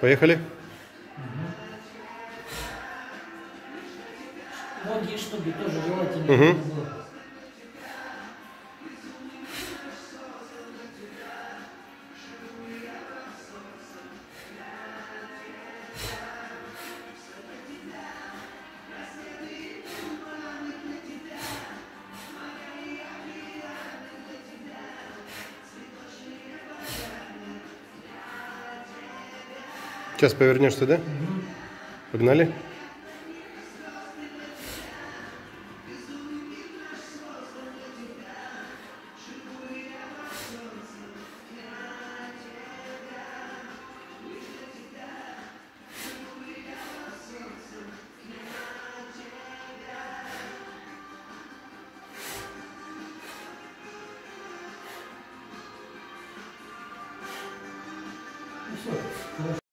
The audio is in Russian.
Поехали. Ноги, чтобы тоже желательно было. Сейчас повернешь сюда. Погнали. Все.